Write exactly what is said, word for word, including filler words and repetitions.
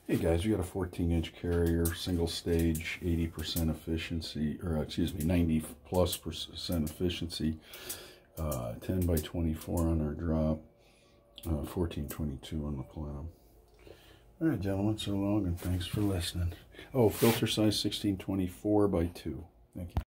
Hey guys, we got a fourteen inch carrier, single stage, eighty percent efficiency, or excuse me, ninety plus percent efficiency, uh, ten by twenty-four on our drop, uh, fourteen twenty-two on the plenum. All right, gentlemen, so long and thanks for listening. Oh, filter size sixteen twenty-four by two. Thank you.